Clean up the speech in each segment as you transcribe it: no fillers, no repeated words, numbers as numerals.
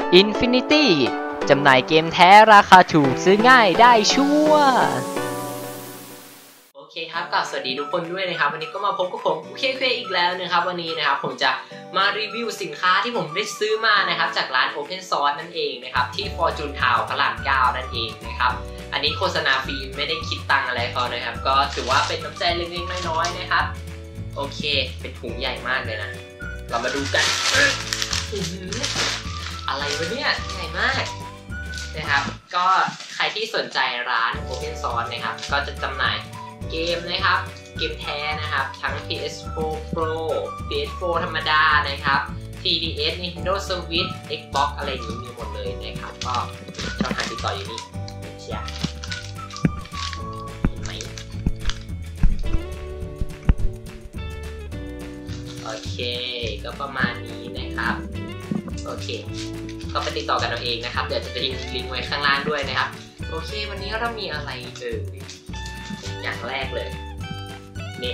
Infinity จำหน่ายเกมแท้ราคาถูกซื้อง่ายได้ชัวร์โอเคครับก็สวัสดีทุกคนด้วยนะครับวันนี้ก็มาพบกับผมเคอีกแล้วนะครับวันนี้นะครับผมจะมารีวิวสินค้าที่ผมได้ซื้อมานะครับจากร้าน Open Source นั่นเองนะครับที่ Fortune Town พระราม 9 นั่นเองนะครับอันนี้โฆษณาฟรีไม่ได้คิดตังอะไรเขานะครับก็ถือว่าเป็นน้ำใจเล็กๆน้อยๆนะครับโอเคเป็นถุงใหญ่มากเลยนะเรามาดูกันอะไรวะเนี่ยใหญ่มากนะครับก็ใครที่สนใจร้าน Open Source นะครับก็จะจำหน่ายเกมนะครับเกมแท้นะครับทั้ง PS4 Pro PS4 ธรรมดานะครับ 3DS Nintendo Switch Xbox อะไรอย่างนี้มีหมดเลยนะครับก็ช่องทางติดต่ออยู่นี่เชียร์เห็นไหมโอเคก็ประมาณนี้นะครับโอเคก็ไปติดต่อกันเอาเองนะครับเดี๋ยวจะทิ้งลิงก์ไว้ข้างล่างด้วยนะครับโอเควันนี้เรามีอะไรอย่างแรกเลยนี่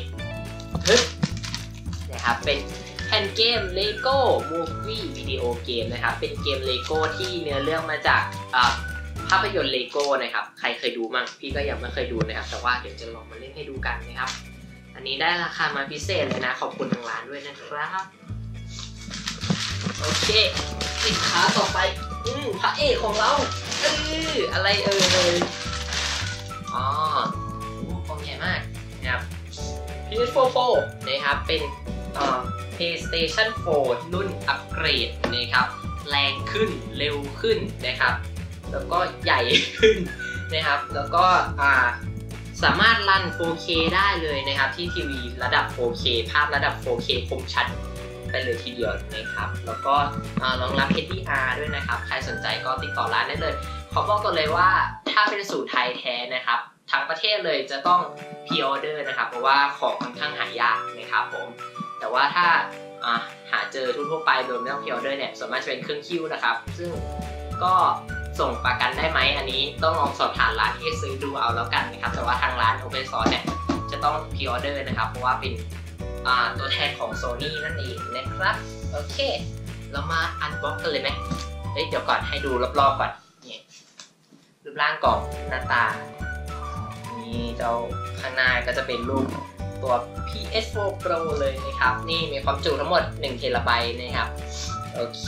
นะครับเป็นแผ่นเกม Lego Movie Video Game นะครับเป็นเกม Lego ที่เนื้อเรื่องมาจากภาพยนตร์ Lego นะครับใครเคยดูมั้งพี่ก็ยังไม่เคยดูนะครับแต่ว่าเดี๋ยวจะลองมาเล่นให้ดูกันนะครับอันนี้ได้ราคามาพิเศษเลยนะขอบคุณทางร้านด้วยนะครับโอเคสินค้าต่อไปพระเอกของเราอะไรอ๋อของใหญ่มากนะครับ PS4 Pro นะครับเป็นPlayStation 4 รุ่นอัปเกรดนะครับแรงขึ้นเร็วขึ้นนะครับแล้วก็ใหญ่ขึ้นนะครับแล้วก็สามารถรัน 4K ได้เลยนะครับที่ทีวีระดับ 4K ภาพระดับ 4K คมชัดไปเลยทีเดียวนะครับแล้วก็รองรับ HDR ด้วยนะครับใครสนใจก็ติดต่อร้านได้เลยขอบอกก่อนเลยว่าถ้าเป็นสูตรไทยแท้นะครับทั้งประเทศเลยจะต้องพรีออเดอร์นะครับเพราะว่าของค่อนข้างหายากนะครับผมแต่ว่าถ้าหาเจอทั่วไปโดยไม่ต้องพรีออเดอร์เนี่ยส่วนมากจะเป็นเครื่องคิวนะครับซึ่งก็ส่งประกันได้ไหมอันนี้ต้องลองสอบถามร้านที่ซื้อดูเอาแล้วกันนะครับแต่ว่าทางร้าน Open Source เนี่ยจะต้องพรีออเดอร์นะครับเพราะว่าเป็นตัวแทนของ Sony นั่นเองนะครับโอเคเรามาอันบ็อกกันเลยไหมเดี๋ยวก่อนให้ดูรอบๆก่อนนี่รูปร่างกล่องหน้าตานี่เจ้าข้างหน้าก็จะเป็นรูปตัว PS4 Pro เลยนะครับนี่มีความจุทั้งหมด1 เทราไบต์นะครับโอเค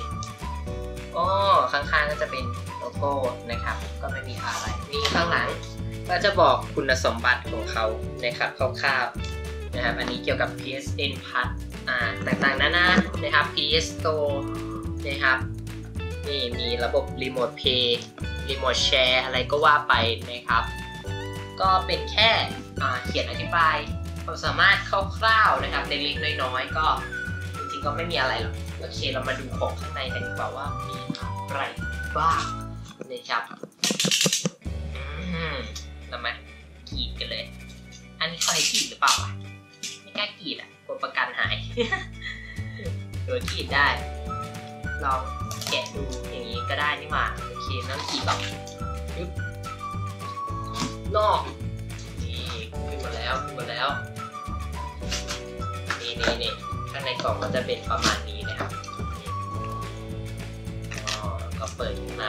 ข้างๆก็จะเป็นโลโก้นะครับก็ไม่มีอะไรนี่ข้างหลังก็จะบอกคุณสมบัติของเขานะครับคร่าวๆนะครับอันนี้เกี่ยวกับ PSN Plus ต่างๆนานานะครับ PS Store นะครับนี่มีระบบ Remote Play Remote Share อะไรก็ว่าไปนะครับก็เป็นแค่เขียนอธิบายความสามารถคร่าวๆนะครับเล็กๆน้อยๆก็จริงๆก็ไม่มีอะไรหรอกโอเคเรามาดูของข้างในกันดีกว่าว่ามีอะไรบ้างนะครับทำไมกรีดกันเลยอันนี้ใครกรีดหรือเปล่าไม่กล้ากรีดกดประกันหายโดนกรีดได้ลองแกะดูอย่างนี้ก็ได้นี่หว่าโอเคน้ำกรีดแบบนอกนี่ขึ้นมาแล้วนี่ข้างในกล่องก็จะเป็นประมาณนี้นะครับก็เปิดขึ้นมา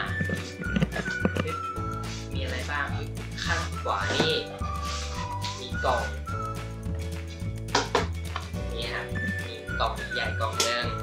มีอะไรบ้างข้างขวานี่มีกล่องนี่ครับมีกล่องใหญ่กล่องนึง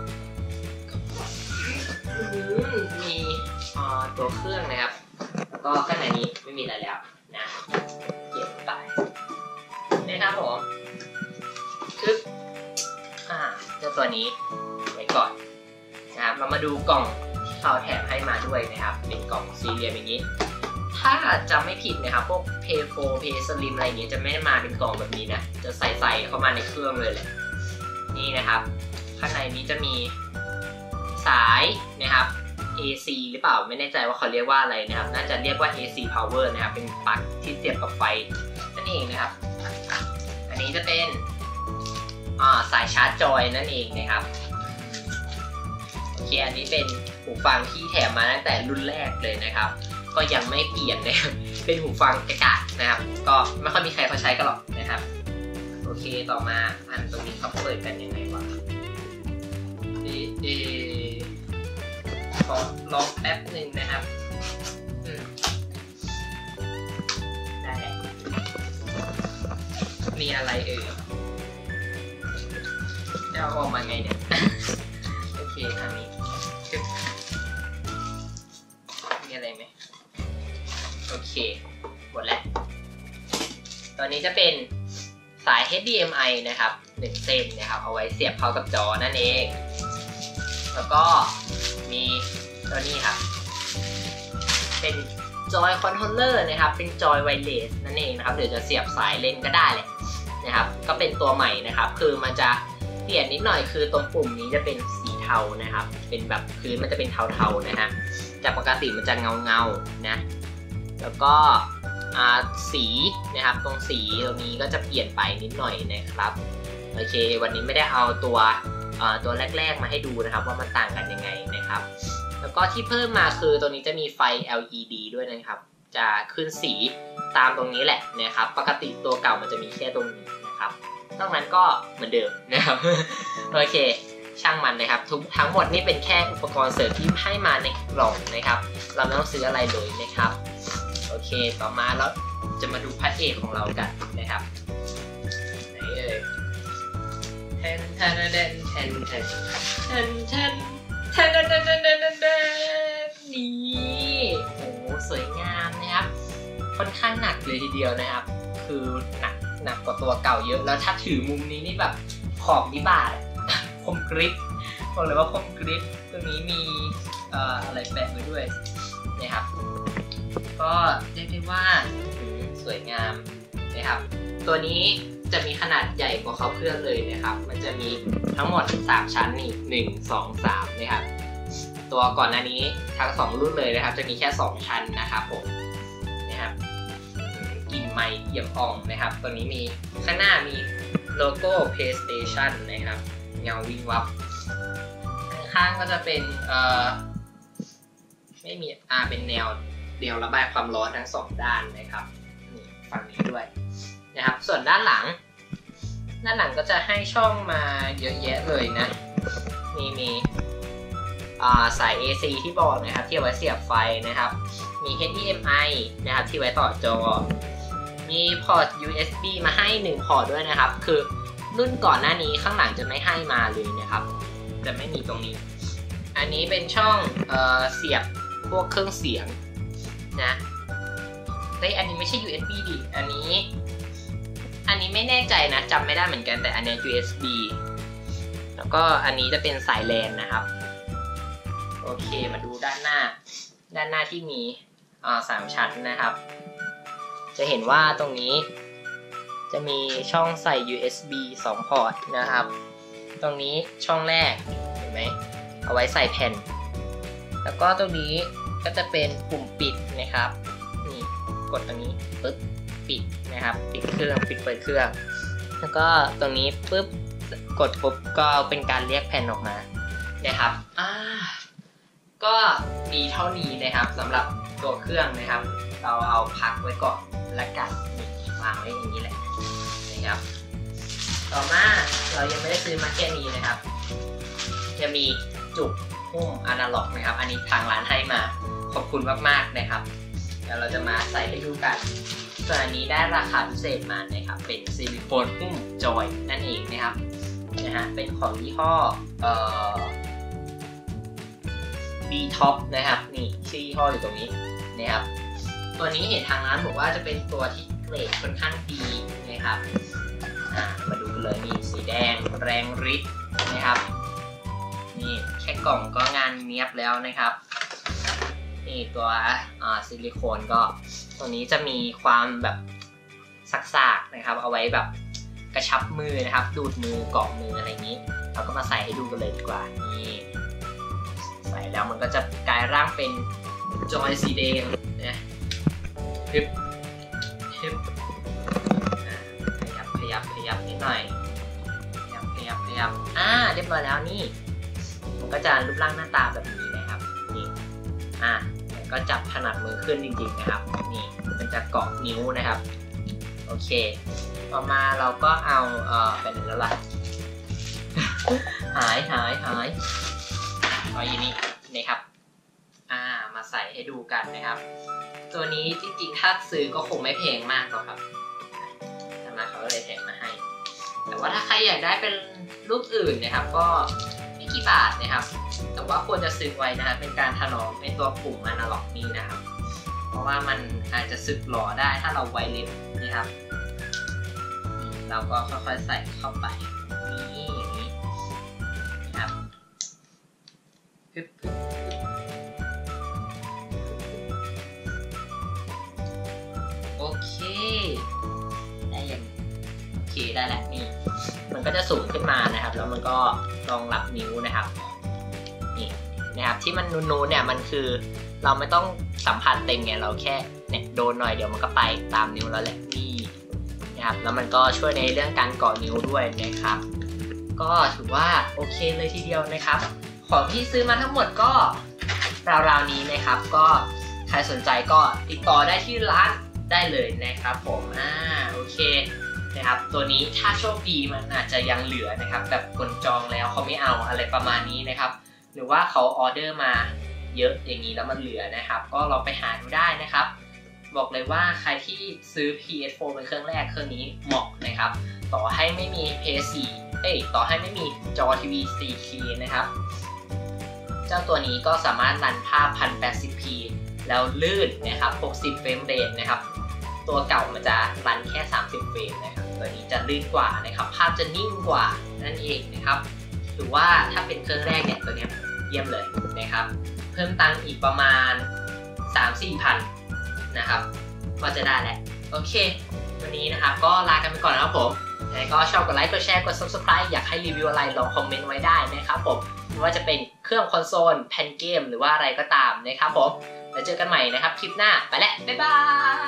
มีตัวเครื่องนะครับแล้วก็ข้างในนี้ไม่มีอะไรแล้วนะเก็บไปนะครับผมคือเจ้าตัวนี้ไว้ก่อนนะครับเรามาดูกล่องที่เขาแถมให้มาด้วยนะครับเป็นกล่องสี่เหลี่ยมอย่างนี้ถ้าจำไม่ผิดนะครับพวก P4 P-Slim อะไรอย่างเงี้ยจะไม่ได้มาเป็นกล่องแบบนี้นะจะใส่เข้ามาในเครื่องเลยแหละนี่นะครับข้างในนี้จะมีสายนะครับ AC หรือเปล่าไม่แน่ใจว่าเขาเรียกว่าอะไรนะครับน่าจะเรียกว่า AC Power นะครับเป็นปลั๊กที่เสียบกับไฟนั่นเองนะครับอันนี้จะเป็นสายชาร์จจอยนั่นเองนะครับโอเคอันนี้เป็นหูฟังที่แถมมาตั้งแต่รุ่นแรกเลยนะครับก็ยังไม่เปลี่ยนนะครับเป็นหูฟังกระกะนะครับก็ไม่ค่อยมีใครเขาใช้กันหรอกนะครับโอเคต่อมาอันตรงนี้เขาเปิดกันยังไงวะขอลองแป๊บหนึ่งนะครับได้แหละมีอะไรจะเอาออกมาไงเนี่ย โอเคทางนี้มีอะไรไหมโอเคหมดแล้วตัวนี้จะเป็นสาย HDMI นะครับ1 เส้นนะครับเอาไว้เสียบเข้ากับจอนั่นเองแล้วก็มีตัวนี้ครับเป็นจอยคอนโทรลเลอร์นะครับเป็นจอยไวเลสนั่นเองนะครับเดี๋ยวจะเสียบสายเล่นก็ได้เลยนะครับก็เป็นตัวใหม่นะครับคือมันจะเปลี่ยนนิดหน่อยคือตรงปุ่มนี้จะเป็นสีเทานะครับเป็นแบบพื้นมันจะเป็นเทาๆนะฮะจากปกติมันจะเงานะแล้วก็สีนะครับตรงสีตรงนี้ก็จะเปลี่ยนไปนิดหน่อยนะครับโอเควันนี้ไม่ได้เอาตัวแรกๆมาให้ดูนะครับว่ามันต่างกันยังไงนะครับแล้วก็ที่เพิ่มมาคือตัวนี้จะมีไฟ LED ด้วยนะครับจะขึ้นสีตามตรงนี้แหละนะครับปกติตัวเก่ามันจะมีแค่ตรงนี้นะครับนอกนั้นก็เหมือนเดิมนะครับ โอเคช่างมันนะครับทั้งหมดนี่เป็นแค่อุปกรณ์เสริมที่ให้มาในกล่องนะครับเราไม่ต้องซื้ออะไรเลยนะครับโอเคต่อมาแล้วจะมาดูพระเอกของเรากันนะครับไหนแทนนี่โอ้สวยงามนะครับค่อนข้างหนักเลยทีเดียวนะครับคือหนักกว่าตัวเก่าเยอะแล้วถ้าถือมุมนี้นี่แบบขอบนิบาทคมกริบบอกเลยว่าคมกริบตัวนี้มีอะไรแปะไว้ด้วยนะครับก็เรียกได้ว่าสวยงามนะครับตัวนี้จะมีขนาดใหญ่กว่าเขาเครื่องเลยนะครับมันจะมีทั้งหมด3ชั้นนี่1 2 3นะครับตัวก่อนหน้านี้ทั้ง2รุ่นเลยนะครับจะมีแค่2ชั้นนะครับผมนะครับกินไมค์เยี่ยมอ่องนะครับตัวนี้มีข้างหน้ามีโลโก้ PlayStation นะครับเงาวิงวับข้างก็จะเป็นไม่มีเป็นแนวระบายความร้อนทั้ง2ด้านนะครับฝั่งนี้ด้วยนะครับส่วนด้านหลังก็จะให้ช่องมาเยอะแยะเลยนะมีสาย AC ที่บอกนะครับที่เอาไว้เสียบไฟนะครับมี HDMI นะครับที่ไว้ต่อจอมีพอร์ต USB มาให้1พอร์ตด้วยนะครับคือรุ่นก่อนหน้านี้ข้างหลังจะไม่ให้มาเลยนะครับจะไม่มีตรงนี้อันนี้เป็นช่องเสียบพวกเครื่องเสียงนะอันนี้ไม่ใช่ USB ดิอันนี้ไม่แน่ใจนะจำไม่ได้เหมือนกันแต่อันนี้ USB แล้วก็อันนี้จะเป็นสายแลนนะครับโอเคมาดูด้านหน้าที่มี3ชั้นนะครับจะเห็นว่าตรงนี้จะมีช่องใส่ USB 2 พอร์ตนะครับตรงนี้ช่องแรกเห็นไหมเอาไว้ใส่แผ่นแล้วก็ตรงนี้ก็จะเป็นปุ่มปิดนะครับนี่กดตรงนี้ปึ๊บปิดนะครับปิดเครื่องปิดเปิดเครื่องแล้วก็ตรงนี้ปึ๊บกดปุ๊บก็เป็นการเรียกแผ่นออกมานะครับก็มีเท่านี้นะครับสำหรับตัวเครื่องนะครับเราเอาพักไว้ก่อนละกันวางไว้อย่างนี้แหละนะครับต่อมาเรายังไม่ได้ซื้อมาแค่นี้นะครับจะมีจุกหุ้มอนาล็อกนะครับอันนี้ทางร้านให้มาขอบคุณมากๆนะครับเดี๋ยวเราจะมาใส่ให้ดูกันส่วนอันนี้ได้ราคาพิเศษมานะครับเป็นซิลิโคนหุ้มจอยนั่นเองนะครับเป็นของยี่ห้อB-Top นะครับนี่ชื่อยี่ห้ออยู่ตรงนี้นะครับตัวนี้เห็นทางร้านบอกว่าจะเป็นตัวที่เกรดค่อนข้างดีนะครับมาดูกันเลยนี่สีแดงแรงฤทธิ์นะครับนี่แค่กล่องก็งานเนียบแล้วนะครับนี่ตัวซิลิโคนก็ตัวนี้จะมีความแบบสักๆนะครับเอาไว้แบบกระชับมือนะครับดูดมือเกาะมืออะไรอย่างนี้เราก็มาใส่ให้ดูกันเลยดีกว่านี่ใส่แล้วมันก็จะกลายร่างเป็นจอยสีแดงนะฮึบขยับนิดหน่อยขยับเรียบร้อยแล้วนี่มันก็จะรูปร่างหน้าตาแบบนี้นะครับนี่ก็จับถนัดมือขึ้นจริงๆนะครับนี่มันจะเกาะนิ้วนะครับโอเคต่อมาเราก็เอาไปไหนแล้วล่ะ หายเอาอย่างนี้ครับมาใส่ให้ดูกันนะครับตัวนี้จริงๆถ้าซื้อก็คงไม่แพงมากหรอกครับแต่มาเขาก็เลยแถมมาให้แต่ว่าถ้าใครอยากได้เป็นรูปอื่นนะครับก็ไม่กี่บาทนะครับแต่ว่าควรจะซื้อไว้นะครับเป็นการถนอมในตัวปุ่มอนาล็อกนี้นะครับเพราะว่ามันอาจจะสึกหล่อได้ถ้าเราไวเล็บนะครับเราก็ค่อยๆใส่เข้าไปนี่อย่างนี้นะครับโอเคได้ยังโอเคได้แล้วนี่มันก็จะสูงขึ้นมานะครับแล้วมันก็รองรับนิ้วนะครับนี่นะครับที่มันนูนๆเนี่ยมันคือเราไม่ต้องสัมผัสเต็มไงเราแค่เนี่ยโดนหน่อยเดี๋ยวมันก็ไปตามนิ้วแล้วแหละนี่นะครับแล้วมันก็ช่วยในเรื่องการเกาะนิ้วด้วยนะครับก็ถือว่าโอเคเลยทีเดียวนะครับของที่ซื้อมาทั้งหมดก็ราวๆนี้นะครับก็ใครสนใจก็ติดต่อได้ที่ร้านได้เลยนะครับผมโอเคนะครับตัวนี้ถ้าโชคดีมันอาจจะยังเหลือนะครับแบบคนจองแล้วเขาไม่เอาอะไรประมาณนี้นะครับหรือว่าเขาออเดอร์มาเยอะอย่างนี้แล้วมันเหลือนะครับก็ลองไปหาดูได้นะครับบอกเลยว่าใครที่ซื้อ PS4 เป็นเครื่องแรกเครื่องนี้เหมาะนะครับต่อให้ไม่มี PS4 ต่อให้ไม่มีจอทีวี 4K นะครับเจ้าตัวนี้ก็สามารถรันภาพ 1080p แล้วลื่นนะครับ60เฟรมเรทนะครับตัวเก่ามันจะรันแค่30เฟรมนะครับตัวนี้จะลื่นกว่านะครับภาพจะนิ่งกว่านั่นเองนะครับหรือว่าถ้าเป็นเครื่องแรกเนี่ยตัวนี้เยี่ยมเลยนะครับเพิ่มตังค์อีกประมาณ 3-4 พันนะครับก็จะได้แหละโอเควันนี้นะครับก็ลากันไปก่อนนะครับผมแล้วก็ชอบกดไลค์กดแชร์กด Subscribe อยากให้รีวิวอะไรลองคอมเมนต์ไว้ได้นะครับผมไม่ว่าจะเป็นเครื่องคอนโซลแผ่นเกมหรือว่าอะไรก็ตามนะครับผมแล้วเจอกันใหม่นะครับคลิปหน้าไปแล้วบ๊ายบาย